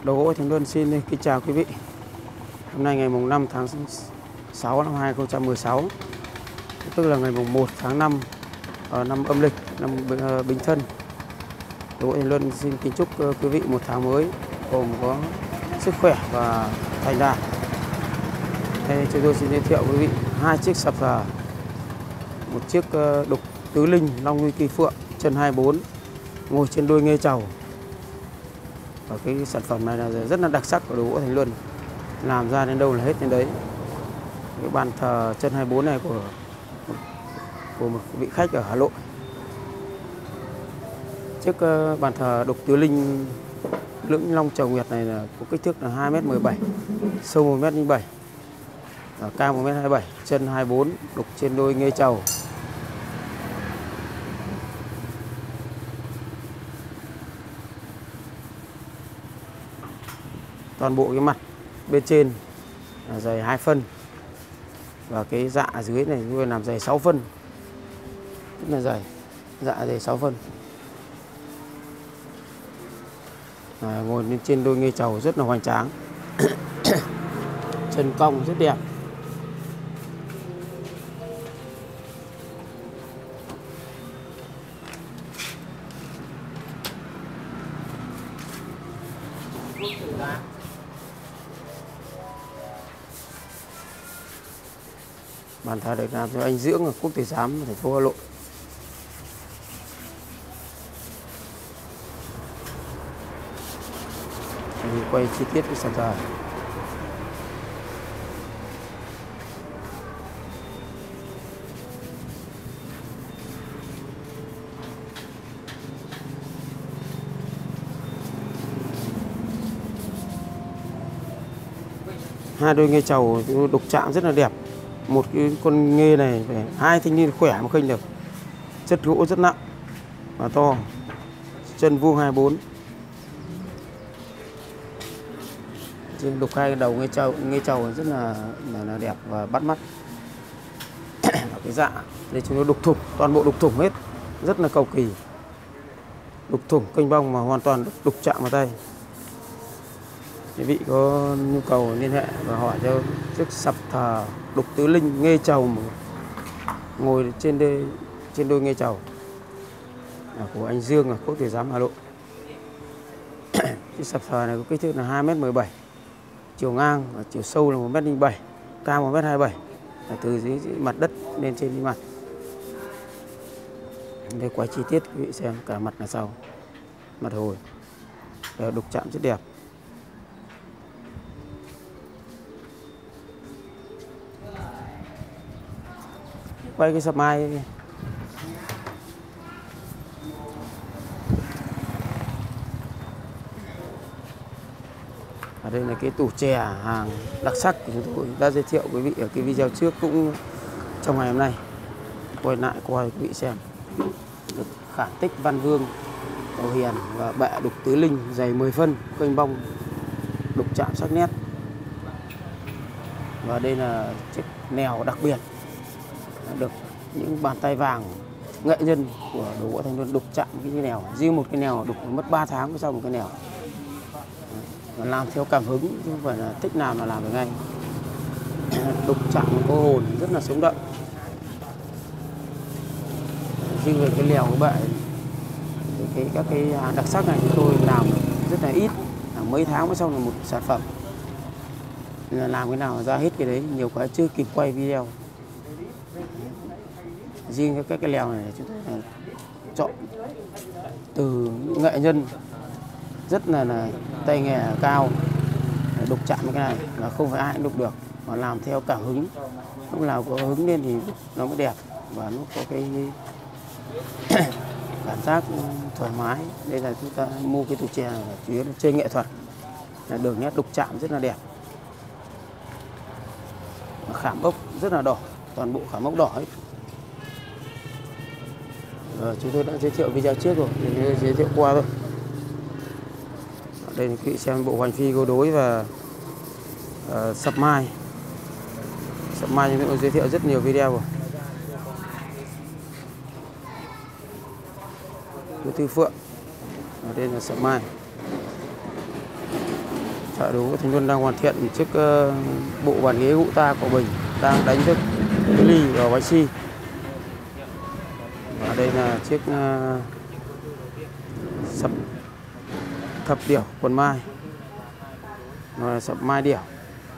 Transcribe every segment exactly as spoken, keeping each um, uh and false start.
Đồ gỗ Thành Luân xin kính chào quý vị. Hôm nay ngày mùng năm tháng sáu năm hai nghìn không trăm mười sáu, tức là ngày mùng một tháng năm ở năm âm lịch, năm Bính Thân. Đồ gỗ Thành Luân xin kính chúc quý vị một tháng mới gồm có sức khỏe và thành đạt. Đây chúng tôi xin giới thiệu quý vị hai chiếc sập thờ, một chiếc đục tứ linh long nguy kỳ phượng chân hai mươi bốn, ngồi trên đuôi nghê trầu. Và cái sản phẩm này là rất là đặc sắc của đồ gỗ Thành Luân, làm ra đến đâu là hết đến đấy. Cái bàn thờ chân hai mươi bốn này của của một vị khách ở Hà Nội. Chiếc bàn thờ đục tứ linh lưỡng long chầu nguyệt này là có kích thước là hai mét mười bảy, sâu một mét linh bảy, cao một mét hai mươi bảy, chân hai mươi bốn, đục trên đôi nghê trầu. Toàn bộ cái mặt bên trên là dày hai phân và cái dạ dưới này chúng tôi làm dày sáu phân, rất là dày, dạ dày sáu phân. À, ngồi lên trên đôi nghê trầu rất là hoành tráng. Chân cong rất đẹp. Bàn thờ được làm cho anh Dưỡng ở Quốc Tử Giám, thành phố Hà Nội. Mình quay chi tiết cái sàn thờ. Hai đôi nghê trầu đục chạm rất là đẹp. Một cái con nghê này phải hai thanh niên khỏe mà khênh được. Chất gỗ rất nặng và to. Chân vuông hai mươi bốn. Trên đục hai cái đầu nghê trầu, nghê trầu rất là, là là đẹp và bắt mắt. Cái dạ đây chúng nó đục thủng, toàn bộ đục thủng hết, rất là cầu kỳ. Đục thủng kênh bong mà hoàn toàn đục, đục chạm vào tay. Quý vị có nhu cầu liên hệ và hỏi cho chiếc sập thờ đục tứ linh nghê trầu ngồi trên đê, trên đôi nghê trầu của anh Dương ở Quốc Tử Giám, Hà Nội. Chiếc sập thờ này có kích thước là hai mét mười bảy, chiều ngang và chiều sâu là một mét linh bảy, cao một mét hai mươi bảy, là từ dưới mặt đất lên trên mặt. Đây quay chi tiết quý vị xem cả mặt là sau, mặt hồi đều đục chạm rất đẹp. Quay cái sập mai. Ở đây là cái tủ chè hàng đặc sắc của chúng tôi đã giới thiệu quý vị ở cái video trước, cũng trong ngày hôm nay quay lại quay quý vị xem. Được khảm tích Văn Vương, Cầu Hiền và bệ đục tứ linh dày mười phân, kênh bong đục chạm sắc nét. Và đây là chiếc nèo đặc biệt, được những bàn tay vàng nghệ nhân của đồ gỗ Thành Luân đục chạm cái nèo. Riêng một cái nèo đục mất ba tháng mới xong một cái nèo. Và làm theo cảm hứng chứ không phải là thích nào là làm được ngay. Đục chạm có hồn, rất là sống động. Riêng về cái lèo của bạn, cái các cái đặc sắc này chúng tôi làm rất là ít, mấy tháng mới xong là một sản phẩm. Nên là làm cái nào ra hết cái đấy, nhiều cái chưa kịp quay video. Riêng các cái lèo này chúng tôi chọn từ nghệ nhân rất là, là tay nghề cao đục chạm cái này, là không phải ai cũng đục được, mà làm theo cảm hứng. Lúc nào có hứng lên thì nó mới đẹp và nó có cái cảm giác thoải mái. Đây là chúng ta mua cái tủ chè chủ yếu là chơi nghệ thuật, là đường nét đục chạm rất là đẹp. Khảm ốc rất là đỏ, toàn bộ khảm ốc đỏ hết. Ờ, chúng tôi đã giới thiệu video trước rồi, thì giới thiệu qua thôi. Đây là quý vị xem bộ hoành phi câu đối và uh, sập mai. Sập mai chúng tôi giới thiệu rất nhiều video rồi. Cô Tư Phượng. Ở đây là sập mai. Thợ đồ gỗ Thành Luân đang hoàn thiện chiếc uh, bộ bàn ghế gỗ ta của mình, đang đánh thức ly vào bánh xi. Và đây là chiếc uh, sập thập điểu quần mai, nó là sập mai điểu.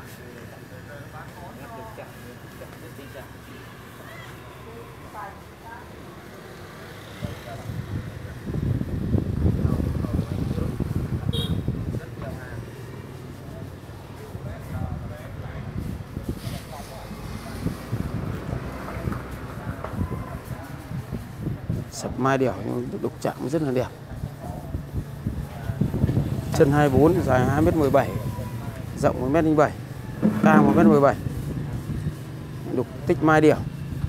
Sập mai điểu đục chạm rất là đẹp. Chân hai mươi bốn, dài hai mét mười bảy, rộng một mét linh bảy, cao một mét mười bảy. Đục tích mai điểu.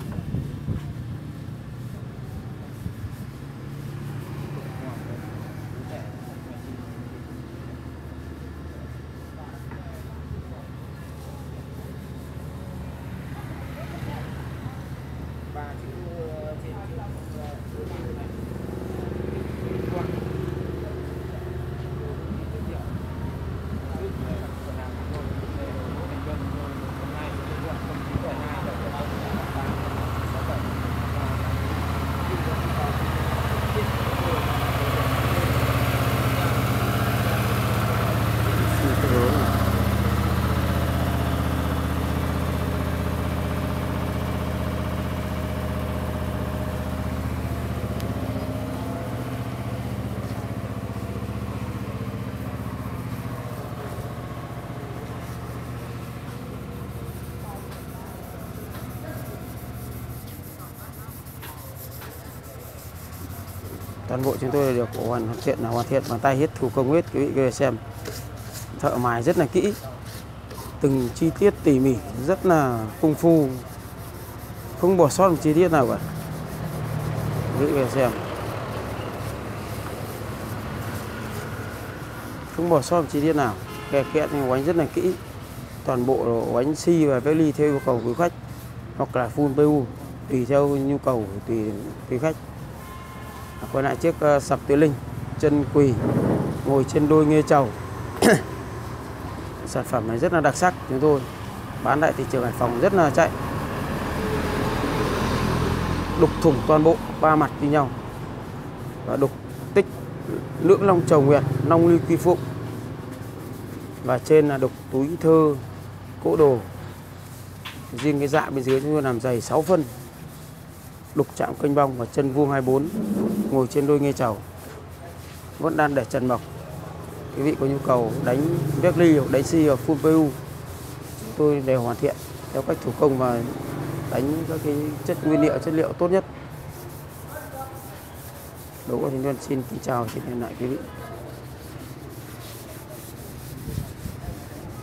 Toàn bộ chúng tôi đều hoàn thiện là hoàn thiện bằng tay hết, thủ công hết. Quý vị có thể xem thợ mài rất là kỹ, từng chi tiết tỉ mỉ, rất là công phu, không bỏ sót một chi tiết nào cả. Quý vị có thể xem không bỏ sót một chi tiết nào, kè kẹt nhưng oánh rất là kỹ. Toàn bộ oánh xi và vét ly theo yêu cầu của khách, hoặc là full pê u tùy theo nhu cầu tùy tùy khách. Quay lại chiếc uh, sập tứ linh chân quỳ ngồi trên đôi nghê trầu. Sản phẩm này rất là đặc sắc, chúng tôi bán tại thị trường Hải Phòng rất là chạy. Đục thủng toàn bộ ba mặt như nhau và đục tích lưỡng long chầu nguyệt, long ly quy phụng, và trên là đục túi thơ cỗ đồ. Riêng cái dạ bên dưới chúng tôi làm dày sáu phân. Đục chạm kênh bong và chân vuông hai mươi bốn, ngồi trên đôi nghê trầu, vẫn đang để trần mộc. Quý vị có nhu cầu đánh vét ly hoặc đánh xi hoặc full pê u, chúng tôi đều hoàn thiện theo cách thủ công và đánh các cái chất nguyên liệu chất liệu tốt nhất. Đồ gỗ Thành Luân xin kính chào, xin hẹn lại quý vị.